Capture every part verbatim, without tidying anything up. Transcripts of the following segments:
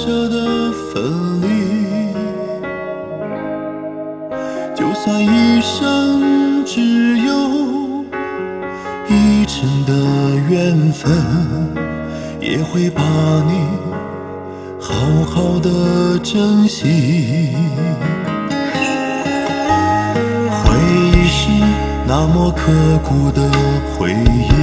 舍的分离，就算一生只有一程的缘分，也会把你好好的珍惜。回忆是那么刻骨的回忆，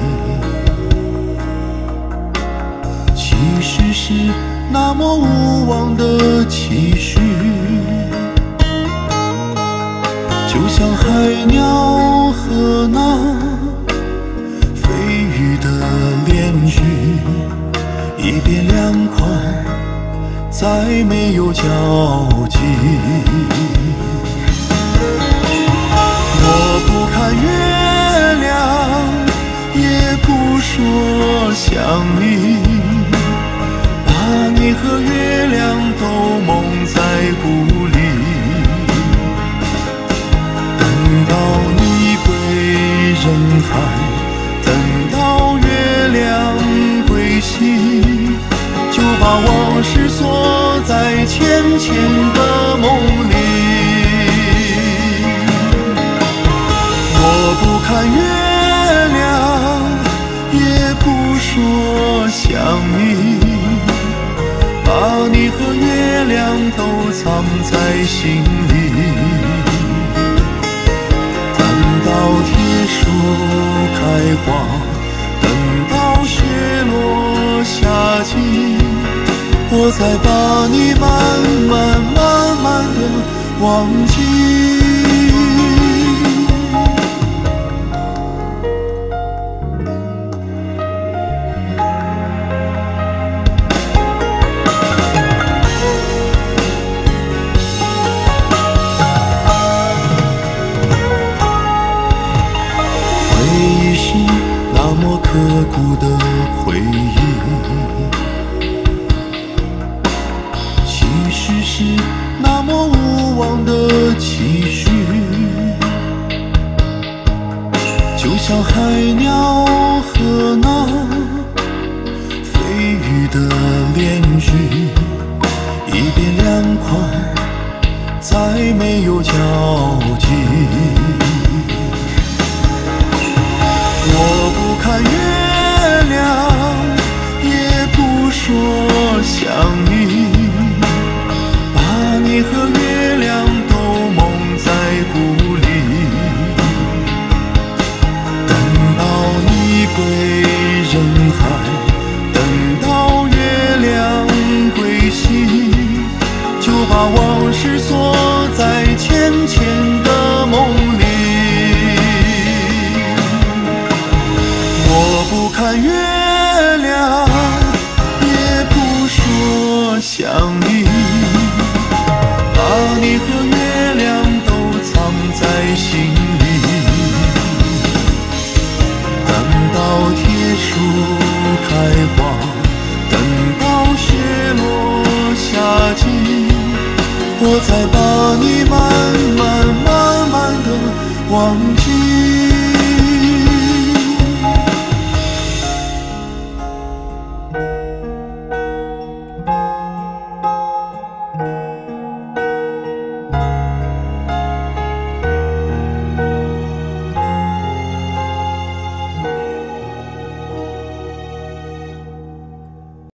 其实是那么无望的期许，就像海鸟和那飞鱼的恋句，一别两宽，再没有交集。我不看月亮，也不说想你，把你和月亮都蒙在鼓里。等到你归人海，等到月亮归西，就把往事锁在浅浅的梦里。我不看月亮，也不说想你，把你和月亮都藏在心里。等到铁树开花，等到雪落下尽，我才把你慢慢慢慢地忘记。刻骨的回忆，其实是那么无望的期许，就像海鸟和那飞鱼的恋句，一别两宽，再没有交集。我不看月亮，也不说想你，把你和月亮都蒙在鼓里。等到你归人海，等到月亮归西，就把往事锁在浅浅的梦里。我不看月亮，也不说想你，把你和月亮都藏在心里。等到铁树开花，等到雪落下尽，我才把你慢慢慢慢地忘记。